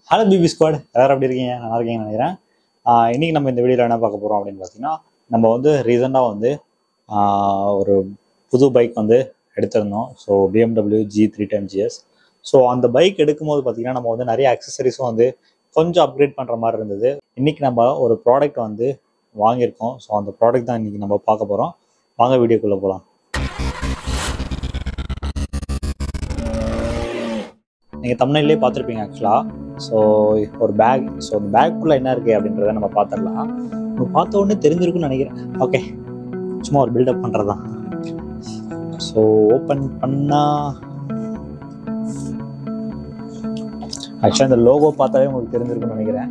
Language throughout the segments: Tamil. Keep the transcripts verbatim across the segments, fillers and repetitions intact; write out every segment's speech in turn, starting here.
ஹலோ பிபி ஸ்குவாட், எல்லாரும் எப்படி இருக்கீங்க? நல்லா இருக்கீங்கன்னு நினைக்கிறேன். இன்றைக்கி நம்ம இந்த வீடியோவில் என்ன பார்க்க போகிறோம் அப்படின்னு பார்த்தீங்கன்னா, நம்ம வந்து ரீசெண்டாக வந்து ஆஹ் ஒரு புது பைக் வந்து எடுத்திருந்தோம். So BMW G three ten GS. So அந்த பைக் எடுக்கும்போது பார்த்தீங்கன்னா நம்ம வந்து நிறைய அக்சசரிஸும் வந்து கொஞ்சம் அப்கிரேட் பண்ணுற மாதிரி இருந்தது. இன்றைக்கி நம்ம ஒரு ப்ராடக்ட் வந்து வாங்கியிருக்கோம். ஸோ அந்த ப்ராடக்ட் தான் இன்றைக்கி நம்ம பார்க்க போகிறோம். வாங்க வீடியோக்குள்ளே போகலாம். நீங்கள் தமிழ்லேயே பார்த்துருப்பீங்க ஆக்சுவலாக. ஸோ ஒரு பேக், ஸோ அந்த பேக்குள்ளே என்ன இருக்குது அப்படின்றத நம்ம பார்த்துடலாம். நம்ம பார்த்த உடனே தெரிஞ்சிருக்குன்னு நினைக்கிறேன். ஓகே, சும்மா ஒரு பில்டப் பண்ணுறது தான். ஸோ ஓப்பன் பண்ணால் ஆக்சுவலாக இந்த லோகோ பார்த்தாவே உங்களுக்கு தெரிஞ்சிருக்குன்னு நினைக்கிறேன்.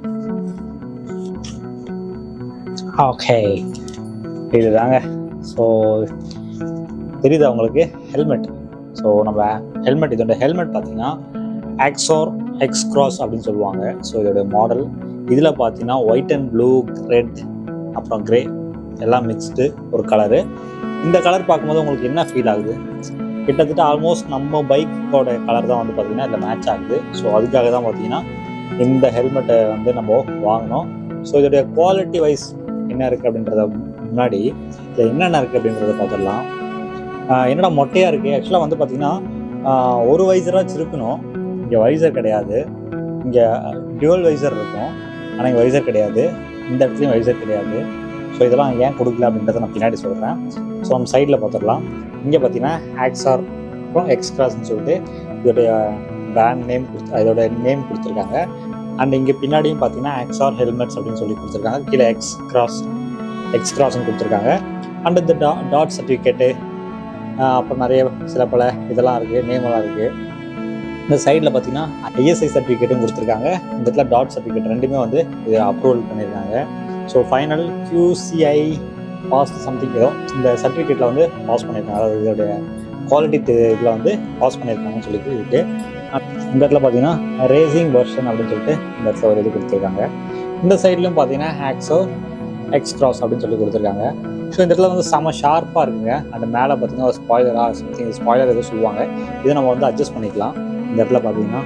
ஓகே, இதுதாங்க. ஸோ தெரியுதா உங்களுக்கு? ஹெல்மெட். ஸோ நம்ம ஹெல்மெட், இதோட ஹெல்மெட் பார்த்தீங்கன்னா ஆக்ஸார் எக்ஸ் கிராஸ் அப்படின்னு சொல்லுவாங்க. ஸோ இதோட மாடல் இதில் பார்த்தீங்கன்னா ஒயிட் அண்ட் ப்ளூ, ரெட், அப்புறம் கிரே எல்லாம் மிக்ஸ்டு ஒரு கலரு. இந்த கலர் பார்க்கும்போது உங்களுக்கு என்ன ஃபீல் ஆகுது? கிட்டத்தட்ட ஆல்மோஸ்ட் நம்ம பைக்கோட கலர் தான் வந்து பார்த்தீங்கன்னா இதில் மேட்ச் ஆகுது. ஸோ அதுக்காக தான் பார்த்தீங்கன்னா இந்த ஹெல்மெட்டை வந்து நம்ம வாங்கினோம். ஸோ இதோடைய குவாலிட்டி வைஸ் என்ன இருக்குது அப்படின்றத முன்னாடி இதில் என்னென்ன இருக்குது அப்படின்றத பார்த்துடலாம். என்னடா மொட்டையாக இருக்குது? ஆக்சுவலாக வந்து பார்த்தீங்கன்னா ஒரு வைசராச்சும் இருக்கணும். இங்கே வைசர் கிடையாது. இங்கே டியூவல் வைசர் இருக்கும், ஆனால் இங்கே வைசர் கிடையாது. இந்த இடத்துலையும் வைசர் கிடையாது. ஸோ இதெல்லாம் ஏன் கொடுக்கல அப்படின்றத நான் பின்னாடி சொல்கிறேன். ஸோ நம்ம சைடில் பார்த்துடலாம். இங்கே பார்த்தீங்கன்னா ஆக்ஸார் அப்புறம் எக்ஸ் கிராஸ்ன்னு சொல்லிட்டு இதோடைய பிராண்ட் நேம் கொடுத்து இதோட நேம் கொடுத்துருக்காங்க. அண்ட் இங்கே பின்னாடியும் பார்த்தீங்கன்னா ஆக்ஸார் ஹெல்மெட்ஸ் அப்படின்னு சொல்லி கொடுத்துருக்காங்க. கீழே எக்ஸ் கிராஸ் எக்ஸ் கிராஸ்ன்னு கொடுத்துருக்காங்க. அண்ட் இந்த டா டாட் சர்டிஃபிகேட்டு அப்புறம் நிறைய சில பல இதெல்லாம் இருக்குது, நேமெல்லாம் இருக்குது. இந்த சைடில் பார்த்தீங்கன்னா ஐஎஸ்ஐ சர்டிஃபிகேட்டும் கொடுத்துருக்காங்க. இந்த இடத்துல டாட் சர்டிஃபிகேட் ரெண்டுமே வந்து இது அப்ரூவல் பண்ணியிருக்காங்க. So final QCI pass something ஏதோ இந்த சர்டிஃபிகேட்டில் வந்து பாஸ் பண்ணியிருக்காங்க. அதாவது இதோடைய குவாலிட்டி இதில் வந்து பாஸ் பண்ணியிருக்காங்கன்னு சொல்லிட்டு இருக்குது. இந்த இடத்துல பார்த்தீங்கன்னா ரேசிங் வெர்ஷன் அப்படின்னு சொல்லிட்டு இந்த இடத்துல ஒரு இது கொடுத்துருக்காங்க. இந்த சைட்லையும் பார்த்தீங்கன்னா ஆக்ஸோ எக்ஸ் கிராஸ் அப்படின்னு சொல்லி கொடுத்துருக்காங்க. ஸோ இந்த இடத்துல வந்து செம்ம ஷார்ப்பாக இருக்குங்க. அந்த மேலே பார்த்தீங்கன்னா ஒரு ஸ்பாய்லராக சம்திங் ஸ்பாய்லர் எதுவும் சொல்லுவாங்க. இதை நம்ம வந்து அட்ஜஸ்ட் பண்ணிக்கலாம். இந்த இடத்துல பார்த்தீங்கன்னா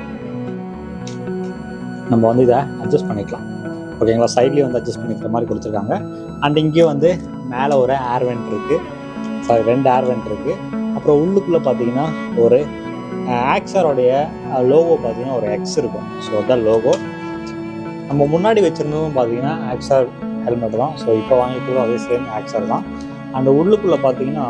நம்ம வந்து இதை அட்ஜஸ்ட் பண்ணிக்கலாம். ஓகேங்களா? சைட்லேயும் வந்து அட்ஜஸ்ட் பண்ணிக்கிற மாதிரி கொடுத்துருக்காங்க. அண்ட் இங்கேயும் வந்து மேலே ஒரு ஏர் வெண்ட் இருக்குது. சாரி, ரெண்டு ஏர் வெண்ட் இருக்குது. அப்புறம் உள்ளுக்குள்ளே பார்த்தீங்கன்னா ஒரு ஆக்ஸாரோடைய லோகோ பார்த்தீங்கன்னா ஒரு எக்ஸ் இருக்கும். ஸோ அதுதான் லோகோ. நம்ம முன்னாடி வச்சுருந்ததும் பார்த்தீங்கன்னா ஆக்ஸார் ஹெல்மெட் தான். ஸோ இப்போ வாங்கிட்டு அதே சேம் ஆக்ஸார் தான். அண்ட் உள்ளுக்குள்ளே பார்த்தீங்கன்னா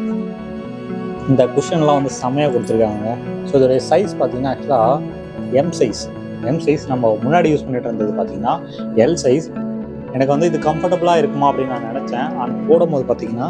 இந்த குஷன்லாம் வந்து செம்மையாக கொடுத்துருக்காங்க. ஸோ இதோடைய சைஸ் பார்த்தீங்கன்னா ஆக்சுவலாக எம் சைஸ் எம் சைஸ் நம்ம முன்னாடி யூஸ் பண்ணிட்டு இருந்தது பார்த்தீங்கன்னா எல் சைஸ். எனக்கு வந்து இது கம்ஃபர்டபுளாக இருக்குமா அப்படின்னு நான் நினச்சேன். ஆனால் போடும்போது பார்த்தீங்கன்னா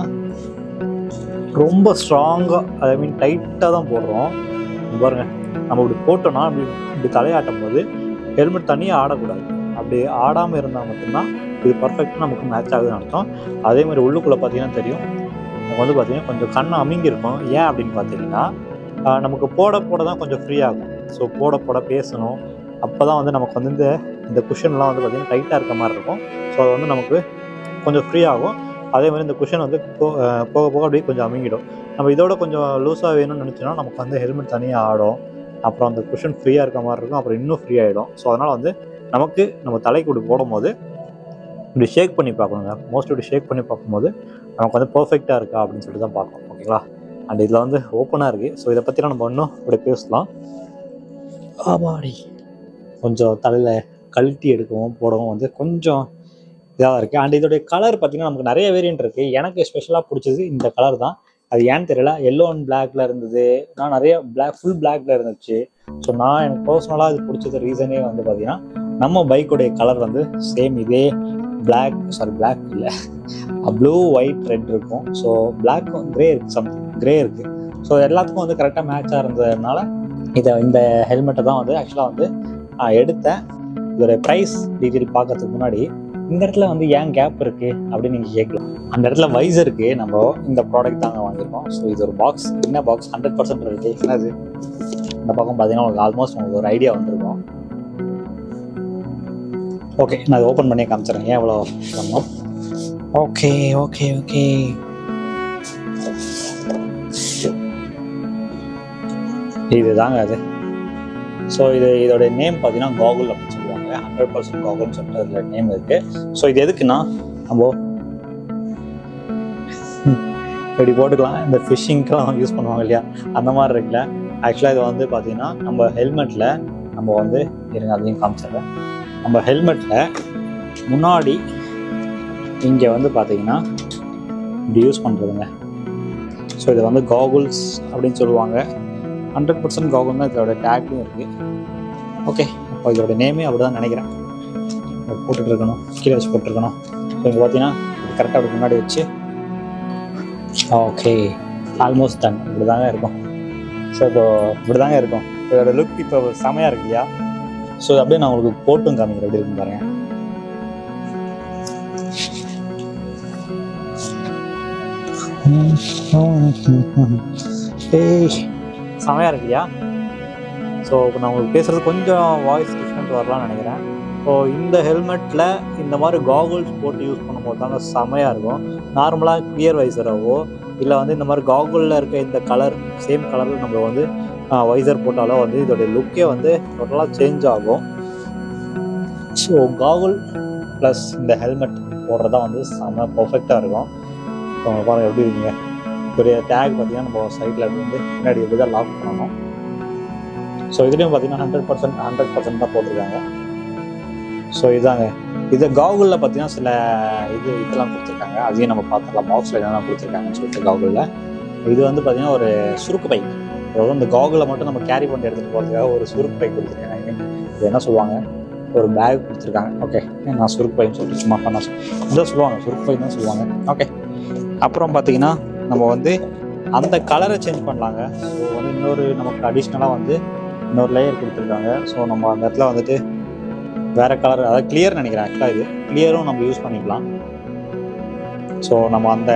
ரொம்ப ஸ்ட்ராங்காக, ஐ மீன் டைட்டாக தான் போடுறோம். பாருங்கள், நம்ம இப்படி போட்டோம்னா இப்படி இப்படி தலையாட்டும் போது ஹெல்மெட் தனியாக ஆடக்கூடாது. அப்படி ஆடாமல் இருந்தால் மட்டும்தான் இது பர்ஃபெக்டாக நமக்கு மேட்ச் ஆகுதுன்னு அர்த்தம். அதே மாதிரி உள்ளுக்குள்ளே பார்த்தீங்கன்னா தெரியும், நமக்கு வந்து பார்த்தீங்கன்னா கொஞ்சம் கண்ணை அமிங்கி இருக்கும். ஏன் அப்படின்னு பார்த்தீங்கன்னா நமக்கு போட போட தான் கொஞ்சம் ஃப்ரீ ஆகும். ஸோ போட போட பேசணும், அப்போ தான் வந்து நமக்கு வந்து இந்த இந்த குஷன்லாம் வந்து பார்த்திங்கன்னா டைட்டாக இருக்க மாதிரி இருக்கும். ஸோ அது வந்து நமக்கு கொஞ்சம் ஃப்ரீ ஆகும். அதே மாதிரி இந்த குஷன் வந்து போ போக போக அப்படியே கொஞ்சம் அமிங்கிடும். நம்ம இதோட கொஞ்சம் லூஸாக வேணும்னு நினச்சோன்னா நமக்கு வந்து ஹெல்மெட் தனியாக ஆடும். அப்புறம் அந்த குஷன் ஃப்ரீயாக இருக்க மாதிரி இருக்கும். அப்புறம் இன்னும் ஃப்ரீ ஆகிடும். ஸோ அதனால் வந்து நமக்கு நம்ம தலைக்கு இப்படி போடும்போது இப்படி ஷேக் பண்ணி பார்க்கணுங்க. மோஸ்ட்லி இப்படி ஷேக் பண்ணி பார்க்கும்போது நமக்கு வந்து பர்ஃபெக்டாக இருக்கா அப்படின்னு சொல்லிட்டு தான் பார்க்கணும். ஓகேங்களா? அண்ட் இதில் வந்து ஓப்பனாக இருக்குது. ஸோ இதை பற்றிலாம் நம்ம இன்னும் இப்படி பேசலாம். ஆமாடி, கொஞ்சம் தலையில் கழட்டி எடுக்கவும் போடவும் வந்து கொஞ்சம் இதாக இருக்குது. அண்ட் இதோடைய கலர் பார்த்திங்கன்னா நமக்கு நிறைய வேரியன்ட் இருக்குது. எனக்கு ஸ்பெஷலாக பிடிச்சது இந்த கலர் தான். அது ஏன்னு தெரியல, எல்லோ அண்ட் பிளாக்ல இருந்தது. நான் நிறைய பிளாக் ஃபுல் பிளாக்ல இருந்துச்சு. ஸோ நான் எனக்கு பர்சனலாக இது பிடிச்சது ரீசனே வந்து பார்த்திங்கன்னா நம்ம பைக்குடைய கலர் வந்து சேம் இதே பிளாக் சாரி பிளாக் இல்லை ப்ளூ ஒயிட் ரெட் இருக்கும். ஸோ பிளாக் கிரே இருக்குது, சம்திங் கிரே இருக்குது. ஸோ எல்லாத்துக்கும் வந்து கரெக்டாக மேட்சாக இருந்ததுனால இதை இந்த ஹெல்மெட்டை தான் வந்து ஆக்சுவலாக வந்து நான் எடுத்தேன். இதோட ப்ரைஸ் டீட்டெயில் பார்க்கறதுக்கு முன்னாடி இந்த இடத்துல வந்து ஏன் கேப் இருக்குது அப்படின்னு நீங்கள் கேட்கலாம். அந்த இடத்துல வைசருக்கு நம்ம இந்த ப்ராடக்ட் தாங்க வாங்கியிருக்கோம். ஸோ இது ஒரு பாக்ஸ், என்ன பாக்ஸ் ஹண்ட்ரட் பர்சன்ட் இருக்குது. என்னது இந்த பக்கம் பார்த்தீங்கன்னா உங்களுக்கு ஆல்மோஸ்ட் உங்களுக்கு ஒரு ஐடியா வந்துருக்கும். ஓகே, நான் அதை ஓப்பன் பண்ணி காமிச்சிடுறேன் ஏன் எவ்வளோ பண்ணணும். ஓகே ஓகே ஓகே இதுதாங்க அது. ஸோ இது இதோடைய நேம் பார்த்தீங்கன்னா காகுல் அப்படின்னு சொல்லுவாங்க. சொல்லுவாங்க. ஹண்ட்ரட் பர்சன்ட் காகுல்னு சொல்லிட்டு அதில் நேம் இருக்குது. ஸோ இது எதுக்குன்னா நம்ம இப்படி போட்டுக்கலாம். இந்த ஃபிஷ்ஷிங்க்கெலாம் யூஸ் பண்ணுவாங்க இல்லையா, அந்த மாதிரி இருக்குல்ல. ஆக்சுவலாக இது வந்து பார்த்தீங்கன்னா நம்ம ஹெல்மெட்டில் நம்ம வந்து இருங்க அதையும் காமிச்சிடுறேன். நம்ம ஹெல்மெட்டில் முன்னாடி இங்கே வந்து பார்த்தீங்கன்னா இப்படி யூஸ் பண்ணுறதுங்க. ஸோ இது வந்து காகுல்ஸ் அப்படின்னு சொல்லுவாங்க. ஹண்ட்ரட் பர்சன்ட் காகுல் தான் இதோட டேக்கும் இருக்குது. ஓகே, அப்போ இதோட நேமே அப்படி தான் நினைக்கிறேன். போட்டுட்ருக்கணும், கீழே வச்சு போட்டுருக்கணும். ஸோ இங்கே பார்த்தீங்கன்னா இது கரெக்டாக அப்படி முன்னாடி வச்சு ஓகே ஆல்மோஸ்ட் டன். இப்படி தாங்க இருக்கும். ஸோ இப்போ இப்படி தாங்க இருக்கும். இதோட லுக் இப்போ செமையாக இருக்கு இல்லையா? ஸோ அப்படியே நான் உங்களுக்கு போட்டும் காமிக்கிறேன் எப்படி இருக்குன்னு பாருங்க. ஏய் செமையாக இருக்கு இல்லையா? ஸோ இப்போ நான் உங்களுக்கு பேசுகிறது கொஞ்சம் வாய்ஸ் டிஃப்ரெண்ட் வரலாம்னு நினைக்கிறேன். ஸோ இந்த ஹெல்மெட்டில் இந்த மாதிரி காகுல்ஸ் போட்டு யூஸ் பண்ணும்போது தாங்க செமையாக இருக்கும். நார்மலாக கிளியர் வைசராகவோ இல்லை வந்து இந்த மாதிரி காகுலில் இருக்க இந்த கலர் சேம் கலரில் நம்ம வந்து வைசர் போட்டாலும் வந்து இதோடைய லுக்கே வந்து டோட்டலாக சேஞ்ச் ஆகும். ஸோ காகுல் ப்ளஸ் இந்த ஹெல்மெட் போடுறதா வந்து செம்ம பர்ஃபெக்டாக இருக்கும். ஸோ பாருங்கள் எப்படி இருக்கீங்க. பெரிய டேக் பார்த்தீங்கன்னா நம்ம சைடில் வந்து முன்னாடி எப்படி தான் லாக் பண்ணணும். ஸோ இதுலேயும் பார்த்தீங்கன்னா ஹண்ட்ரட் பர்சன்ட் ஹண்ட்ரட் பர்சன்ட் தான் போட்டிருக்காங்க. ஸோ இதாங்க இது காகுலில் பார்த்தீங்கன்னா சில இது இதெல்லாம் கொடுத்துருக்காங்க. அதையும் நம்ம பார்த்துக்கலாம். பாக்ஸில் என்னென்ன கொடுத்துருக்காங்கன்னு சொல்லிட்டு காகுலில் இது வந்து பார்த்தீங்கன்னா ஒரு சுருக்கு பை. அதாவது இந்த காகுலை மட்டும் நம்ம கேரி பண்ணி எடுத்துகிட்டு போகிறதுக்காக ஒரு சுருக்கு பை கொடுத்துருக்காங்க. இது என்ன சொல்லுவாங்க, ஒரு பேக் கொடுத்துருக்காங்க. ஓகே, நான் சுருக்கு பைன்னு சொல்லிட்டு சும்மா பண்ண இதான் சொல்லுவாங்க, சுருக்கு பை தான் சொல்லுவாங்க. ஓகே, அப்புறம் பார்த்தீங்கன்னா நம்ம வந்து அந்த கலரை சேஞ்ச் பண்ணலாங்க. ஸோ வந்து இன்னொரு நமக்கு அடிஷ்னலாக வந்து இன்னொரு லேயர் கொடுத்துருக்காங்க. ஸோ நம்ம அந்த இடத்துல வந்துட்டு வேறு கலர், அதாவது கிளியர் நினைக்கிறேன். ஆக்சுவலாக இது கிளியரும் நம்ம யூஸ் பண்ணிக்கலாம். ஸோ நம்ம அந்த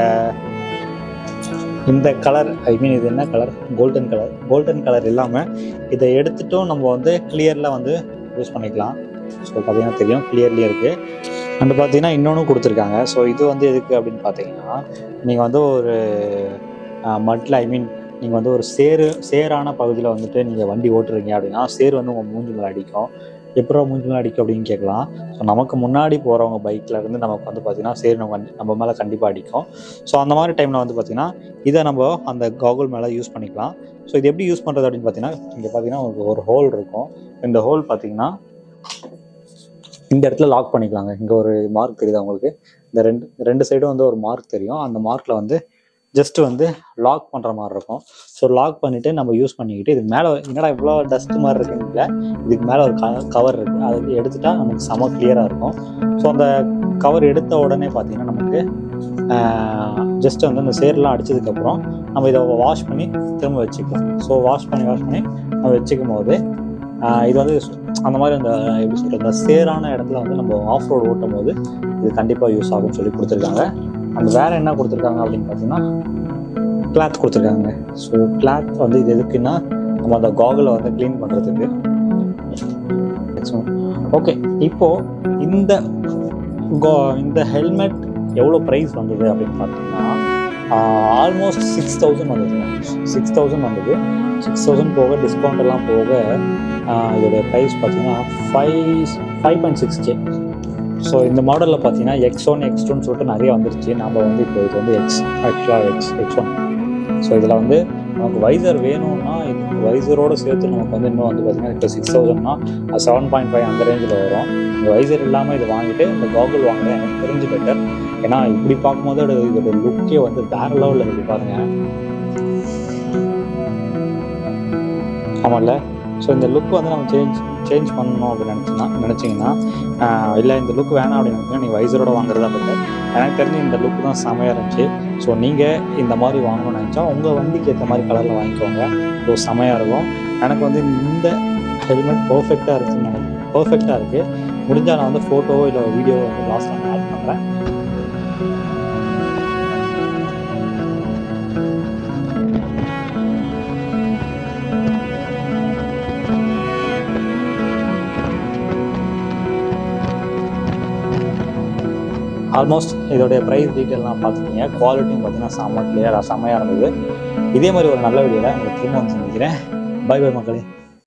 இந்த கலர் ஐ மீன் இது என்ன colour, golden colour. Golden colour இல்லாமல் இதை எடுத்துட்டும் நம்ம வந்து கிளியரில் வந்து யூஸ் பண்ணிக்கலாம். ஸோ பார்த்தீங்கன்னா தெரியும் கிளியர்லேயே இருக்குது. அண்ட் பார்த்தீங்கன்னா இன்னொன்று கொடுத்துருக்காங்க. ஸோ இது வந்து எதுக்கு அப்படின்னு பார்த்தீங்கன்னா நீங்கள் வந்து ஒரு மட்டில் ஐ மீன் நீங்கள் வந்து ஒரு சேரு சேரான பகுதியில் வந்துட்டு நீங்கள் வண்டி ஓட்டுறீங்க அப்படின்னா சேரு வந்து உங்கள் மூஞ்சி மேலே அடிக்கும். எப்போ மூஞ்சி மேலே அடிக்கும் அப்படின்னு கேட்கலாம். ஸோ நமக்கு முன்னாடி போகிறவங்க பைக்கில் இருந்து நமக்கு வந்து பார்த்திங்கன்னா சேரு நம்ம நம்ம மேலே கண்டிப்பாக அடிக்கும். ஸோ அந்த மாதிரி டைமில் வந்து பார்த்திங்கன்னா இதை நம்ம அந்த காகுல் மேலே யூஸ் பண்ணிக்கலாம். ஸோ இது எப்படி யூஸ் பண்ணுறது அப்படின்னு பார்த்தீங்கன்னா இங்கே பார்த்தீங்கன்னா உங்களுக்கு ஒரு ஹோல் இருக்கும். இந்த ஹோல் பார்த்தீங்கன்னா இந்த இடத்துல லாக் பண்ணிக்கலாங்க. இங்கே ஒரு மார்க் தெரியுது உங்களுக்கு. இந்த ரெண்டு ரெண்டு சைடும் வந்து ஒரு மார்க் தெரியும். அந்த மார்க்கில் வந்து ஜஸ்ட்டு வந்து லாக் பண்ணுற மாதிரி இருக்கும். ஸோ லாக் பண்ணிவிட்டு நம்ம யூஸ் பண்ணிக்கிட்டு இதுக்கு மேலே என்னடா இவ்வளோ டஸ்ட் மாதிரி இருக்குன்னு இதுக்கு மேலே ஒரு க கவர் இருக்குது. அது எடுத்துட்டா நமக்கு செம கிளியராக இருக்கும். ஸோ அந்த கவர் எடுத்த உடனே பார்த்திங்கன்னா நமக்கு ஜஸ்ட் வந்து அந்த சேரெலாம் அடித்ததுக்கப்புறம் நம்ம இதை வாஷ் பண்ணி திரும்ப வச்சுக்கலாம். ஸோ வாஷ் பண்ணி வாஷ் பண்ணி நம்ம வச்சுக்கும் போது இது வந்து அந்த மாதிரி அந்த எப்படி சொல்கிறது, அந்த சேரான இடத்துல வந்து நம்ம ஆஃப் ரோடு ஓட்டும் போது இது கண்டிப்பாக யூஸ் ஆகும்னு சொல்லி கொடுத்துருக்காங்க. அண்ட் வேறு என்ன கொடுத்துருக்காங்க அப்படின்னு பார்த்தீங்கன்னா கிளாத் கொடுத்துருக்காங்க. ஸோ கிளாத் வந்து இது எதுக்குன்னா நம்ம அந்த காகுலை வந்து க்ளீன் பண்ணுறதுக்கு. ஓகே, இப்போது இந்த கா இந்த ஹெல்மெட் எவ்வளோ ப்ரைஸ் வந்தது அப்படின்னு பார்த்தீங்கன்னா ஆல்மோஸ்ட் சிக்ஸ் தௌசண்ட் வந்ததுங்க. சிக்ஸ் தௌசண்ட் வந்தது. சிக்ஸ் தௌசண்ட் போக டிஸ்கவுண்ட் எல்லாம் போக இதோடைய ப்ரைஸ் பார்த்தீங்கன்னா five five point six K. So இந்த மாடலில் பார்த்தீங்கன்னா எக்ஸ் ஒன் எக்ஸ் டூன்னு சொல்லிட்டு நிறைய வந்துருச்சு. நம்ம வந்து இப்போ இது வந்து எக்ஸ் ஆக்சுவலாக எக்ஸ் எக்ஸ் ஒன். ஸோ இதில் வந்து நமக்கு வைசர் வேணும்னா இது வைசரோடு சேர்த்து நமக்கு வந்து இன்னும் வந்து பார்த்திங்கன்னா இப்போ சிக்ஸ் தௌசண்ட்னா அது செவன் பாயிண்ட் ஃபைவ் அந்த ரேஞ்சில் வரும். இந்த வைசர் இல்லாமல் இது வாங்கிட்டு இந்த காகுல் வாங்குறது எனக்கு தெரிஞ்சு பெட்டர். ஏன்னா இப்படி பார்க்கும்போது அது இதோட லுக்கே வந்து வேறு லெவலில் இருக்குது பாருங்கள். ஆமாம்ல. ஸோ இந்த லுக் வந்து நம்ம சேஞ்ச் சேஞ்ச் பண்ணணும் அப்படின்னு நினச்சின்னா நினச்சிங்கன்னா இல்லை இந்த லுக் வேணாம் அப்படின்னு நினச்சிங்கன்னா நீங்கள் வைசரோட வாங்குறதா பெட்டர். எனக்கு தெரிஞ்சு இந்த லுக் தான் செமையாக இருந்துச்சு. ஸோ நீங்கள் இந்த மாதிரி வாங்கணும்னு நினச்சா உங்கள் வண்டிக்கு ஏற்ற மாதிரி கலரில் வாங்கிக்கோங்க. ஸோ செமையாக இருக்கும். எனக்கு வந்து இந்த ஹெல்மெட் பர்ஃபெக்டாக இருக்குதுன்னு நினைக்கிறேன். பர்ஃபெக்டாக இருக்குது. முடிஞ்சால் நான் வந்து ஃபோட்டோவோ இல்லை வீடியோவோ வந்து லாஸ்ட்டில் நான் ஆட் பண்ணுறேன். ஆல்மோஸ்ட் இதோடைய ப்ரைஸ் டீட்டெயிலாம் பார்த்துட்டீங்க. குவாலிட்டியும் பார்த்தீங்கன்னா செம்ம கிளியராக செம்மையாக இருந்தது. இதே மாதிரி ஒரு நல்ல வீடியோவில் உங்களுக்கு திரும்ப வந்து சந்திக்கிறேன். பை பை மக்களே.